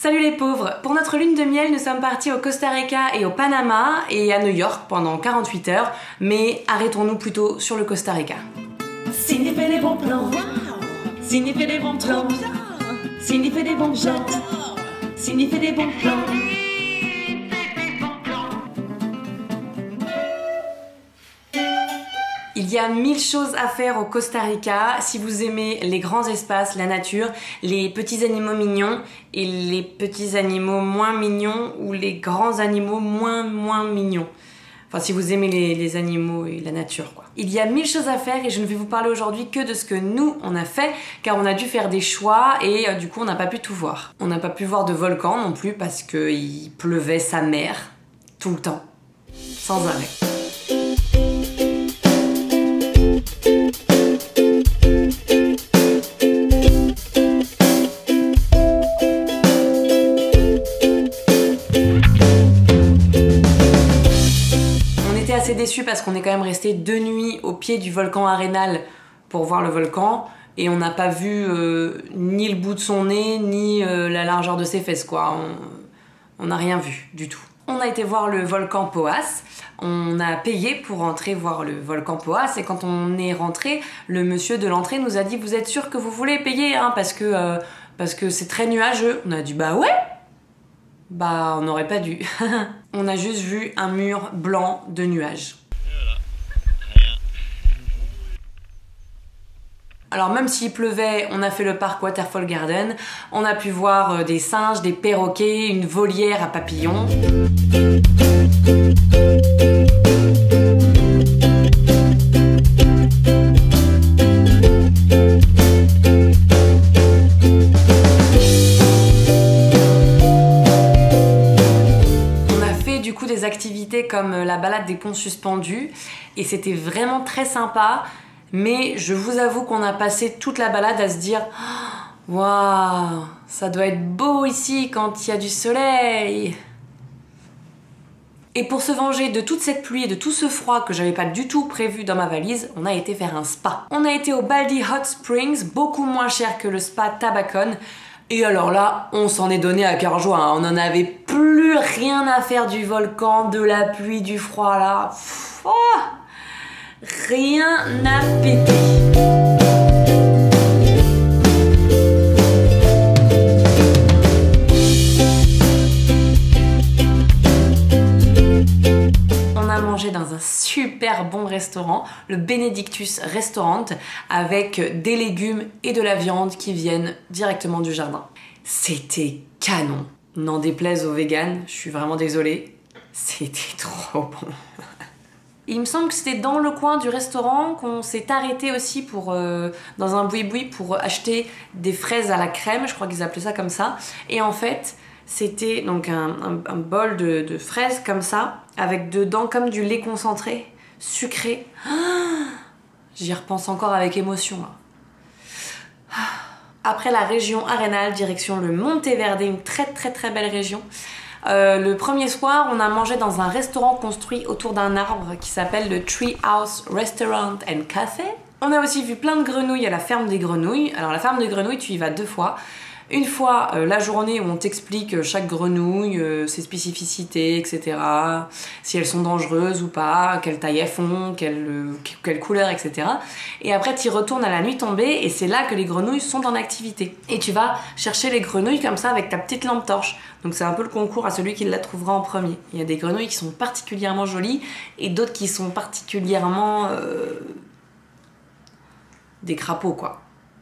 Salut les pauvres! Pour notre lune de miel, nous sommes partis au Costa Rica et au Panama et à New York pendant 48 heures, mais arrêtons-nous plutôt sur le Costa Rica. Cindy fait des bons plans, Cindy fait des bons plans, Cindy fait des bons plans, Cindy fait des bons plans. Il y a 1000 choses à faire au Costa Rica si vous aimez les grands espaces, la nature, les petits animaux mignons et les petits animaux moins mignons ou les grands animaux moins mignons. Enfin, si vous aimez les animaux et la nature, quoi. Il y a 1000 choses à faire et je ne vais vous parler aujourd'hui que de ce que nous, on a fait, car on a dû faire des choix et du coup, on n'a pas pu tout voir. On n'a pas pu voir de volcan non plus parce qu'il pleuvait sa mère tout le temps, sans arrêt. Assez déçu parce qu'on est quand même resté 2 nuits au pied du volcan Arenal pour voir le volcan et on n'a pas vu ni le bout de son nez ni la largeur de ses fesses, quoi. On n'a rien vu du tout. On a été voir le volcan Poás, on a payé pour rentrer voir le volcan Poás et quand on est rentré, le monsieur de l'entrée nous a dit: vous êtes sûr que vous voulez payer, hein, parce que c'est très nuageux. On a dit bah ouais. Bah, on n'aurait pas dû. On a juste vu un mur blanc de nuages. Voilà. Rien. Alors même s'il pleuvait, on a fait le parc Waterfall Garden. On a pu voir des singes, des perroquets, une volière à papillons. Des activités comme la balade des ponts suspendus et c'était vraiment très sympa, mais je vous avoue qu'on a passé toute la balade à se dire: waouh, ça doit être beau ici quand il y a du soleil. Et pour se venger de toute cette pluie et de tout ce froid que j'avais pas du tout prévu dans ma valise, on a été faire un spa. On a été au Baldy Hot Springs, beaucoup moins cher que le spa Tabacón. Et alors là, on s'en est donné à cœur joie, hein. On en avait plus rien à faire du volcan, de la pluie, du froid là. Oh, rien à péter. On a mangé dans un super bon restaurant, le Benedictus Restaurant, avec des légumes et de la viande qui viennent directement du jardin. C'était canon. N'en déplaise aux véganes, je suis vraiment désolée. C'était trop bon. Il me semble que c'était dans le coin du restaurant qu'on s'est arrêté aussi pour, dans un boui-boui pour acheter des fraises à la crème, je crois qu'ils appelaient ça comme ça. Et en fait, c'était donc un bol de fraises comme ça, avec dedans comme du lait concentré, sucré. J'y repense encore avec émotion là. Après la région Arenal, direction le Monteverde, une très belle région. Le premier soir, on a mangé dans un restaurant construit autour d'un arbre qui s'appelle le Tree House Restaurant and Café. On a aussi vu plein de grenouilles à la ferme des grenouilles. Alors la ferme des grenouilles, tu y vas 2 fois. Une fois la journée où on t'explique chaque grenouille, ses spécificités, etc. Si elles sont dangereuses ou pas, quelle taille elles font, quelle couleur, etc. Et après tu y retournes à la nuit tombée et c'est là que les grenouilles sont en activité. Et tu vas chercher les grenouilles comme ça avec ta petite lampe torche. Donc c'est un peu le concours à celui qui la trouvera en premier. Il y a des grenouilles qui sont particulièrement jolies et d'autres qui sont particulièrement... des crapauds, quoi.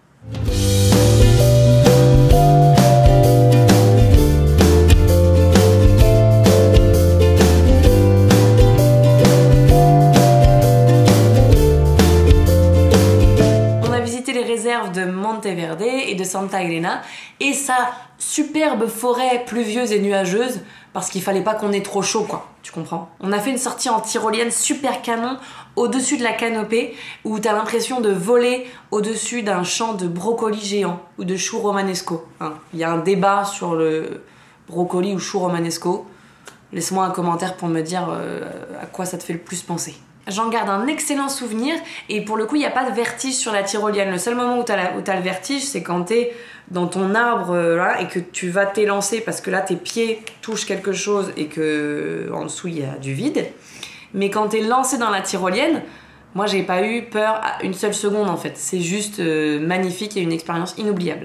De Monteverde et de Santa Elena et sa superbe forêt pluvieuse et nuageuse parce qu'il fallait pas qu'on ait trop chaud, quoi, tu comprends. On a fait une sortie en tyrolienne super canon au-dessus de la canopée où t'as l'impression de voler au-dessus d'un champ de brocoli géant ou de chou romanesco, hein. Il y a un débat sur le brocoli ou chou romanesco. Laisse-moi un commentaire pour me dire à quoi ça te fait le plus penser. J'en garde un excellent souvenir et pour le coup il n'y a pas de vertige sur la tyrolienne. Le seul moment où t'as le vertige, c'est quand t'es dans ton arbre là, et que tu vas t'élancer parce que là tes pieds touchent quelque chose et que en dessous il y a du vide. Mais quand t'es lancé dans la tyrolienne, moi j'ai pas eu peur à une seule seconde en fait. C'est juste magnifique et une expérience inoubliable.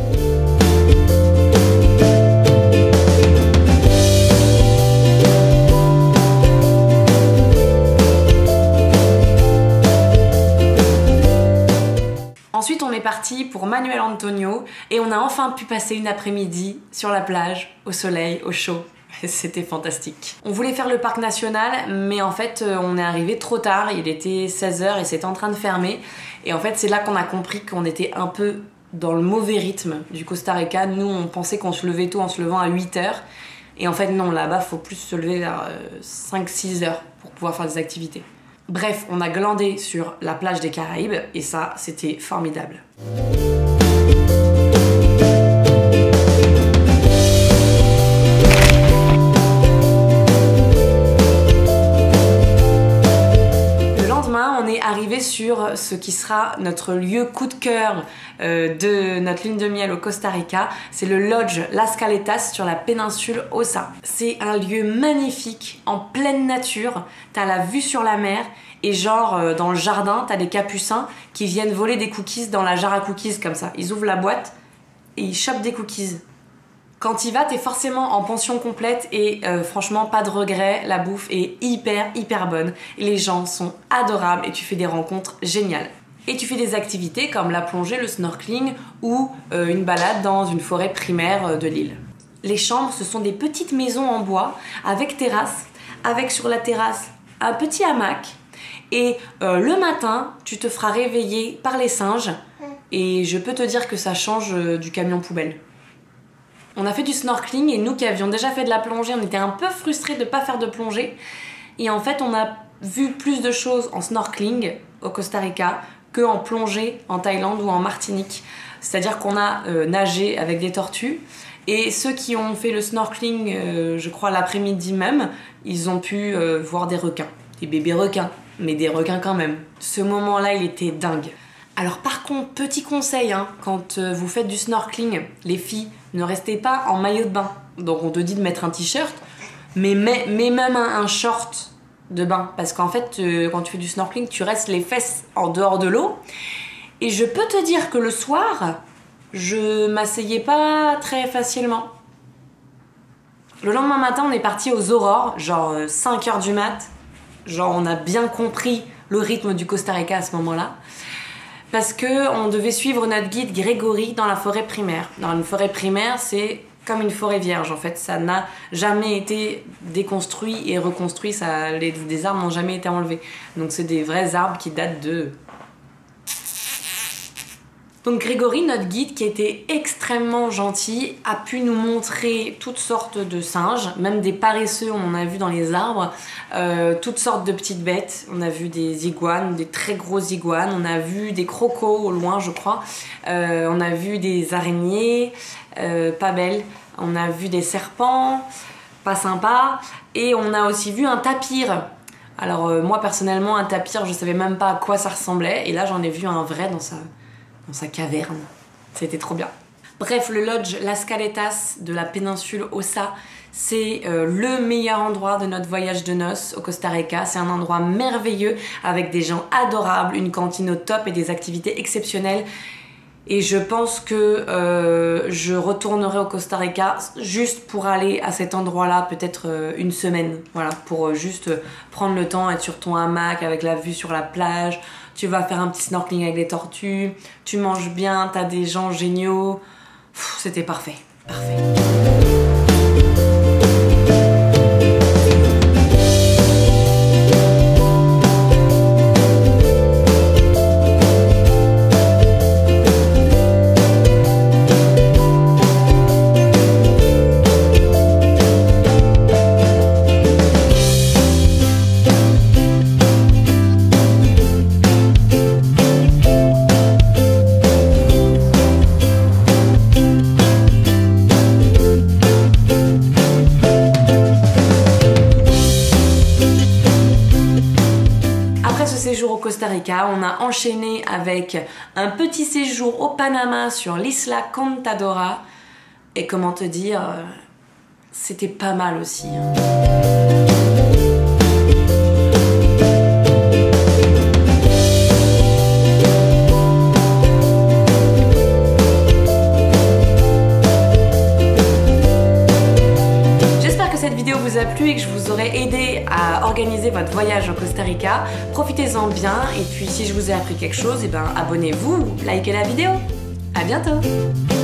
Ensuite, on est parti pour Manuel Antonio et on a enfin pu passer une après-midi sur la plage, au soleil, au chaud. C'était fantastique. On voulait faire le parc national, mais en fait, on est arrivé trop tard. Il était 16h et c'était en train de fermer. Et en fait, c'est là qu'on a compris qu'on était un peu dans le mauvais rythme du Costa Rica. Nous, on pensait qu'on se levait tôt en se levant à 8h. Et en fait, non, là-bas, il faut plus se lever vers 5-6 heures pour pouvoir faire des activités. Bref, on a glandé sur la plage des Caraïbes et ça, c'était formidable. Le lendemain, on est arrivé sur ce qui sera notre lieu coup de cœur de notre lune de miel au Costa Rica. C'est le Lodge Las Caletas sur la péninsule Osa. C'est un lieu magnifique, en pleine nature. T'as la vue sur la mer et genre dans le jardin, t'as des capucins qui viennent voler des cookies dans la jarre à cookies comme ça. Ils ouvrent la boîte et ils chopent des cookies. Quand y vas, t'es forcément en pension complète et franchement, pas de regret. La bouffe est hyper bonne. Et les gens sont adorables et tu fais des rencontres géniales. Et tu fais des activités comme la plongée, le snorkeling ou une balade dans une forêt primaire de l'île. Les chambres, ce sont des petites maisons en bois avec terrasse, avec sur la terrasse un petit hamac. Et le matin, tu te feras réveiller par les singes et je peux te dire que ça change du camion poubelle. On a fait du snorkeling et nous qui avions déjà fait de la plongée, on était un peu frustrés de ne pas faire de plongée. Et en fait, on a vu plus de choses en snorkeling au Costa Rica qu'en plongée en Thaïlande ou en Martinique. C'est-à-dire qu'on a nagé avec des tortues et ceux qui ont fait le snorkeling, je crois l'après-midi même, ils ont pu voir des requins. Des bébés requins, mais des requins quand même. Ce moment-là, il était dingue. Alors par contre, petit conseil, hein, quand vous faites du snorkeling, les filles, ne restez pas en maillot de bain. Donc on te dit de mettre un t-shirt, mais même un short de bain. Parce qu'en fait, quand tu fais du snorkeling, tu restes les fesses en dehors de l'eau. Et je peux te dire que le soir, je m'asseyais pas très facilement. Le lendemain matin, on est parti aux aurores, genre 5h du mat'. Genre on a bien compris le rythme du Costa Rica à ce moment-là. Parce qu'on devait suivre notre guide Grégory dans la forêt primaire. Dans une forêt primaire, c'est comme une forêt vierge en fait. Ça n'a jamais été déconstruit et reconstruit. Des arbres n'ont jamais été enlevés. Donc c'est des vrais arbres qui datent de... Donc Grégory, notre guide, qui était extrêmement gentil, a pu nous montrer toutes sortes de singes, même des paresseux, on en a vu dans les arbres, toutes sortes de petites bêtes. On a vu des iguanes, des très grosses iguanes, on a vu des crocos au loin, je crois, on a vu des araignées, pas belles, on a vu des serpents, pas sympas, et on a aussi vu un tapir. Alors moi personnellement, un tapir, je savais même pas à quoi ça ressemblait, et là j'en ai vu un vrai dans sa caverne. C'était trop bien. Bref, le lodge Las Caletas de la péninsule Osa, c'est le meilleur endroit de notre voyage de noces au Costa Rica. C'est un endroit merveilleux avec des gens adorables, une cantine au top et des activités exceptionnelles. Et je pense que je retournerai au Costa Rica juste pour aller à cet endroit-là, peut-être une semaine. Voilà, pour juste prendre le temps, être sur ton hamac avec la vue sur la plage. Tu vas faire un petit snorkeling avec les tortues, tu manges bien, t'as des gens géniaux. C'était parfait, parfait. Costa Rica, on a enchaîné avec un petit séjour au Panama sur l'Isla Contadora. Et comment te dire, c'était pas mal aussi. Cette vidéo vous a plu et que je vous aurai aidé à organiser votre voyage au Costa Rica. Profitez-en bien et puis si je vous ai appris quelque chose, abonnez-vous, likez la vidéo. À bientôt.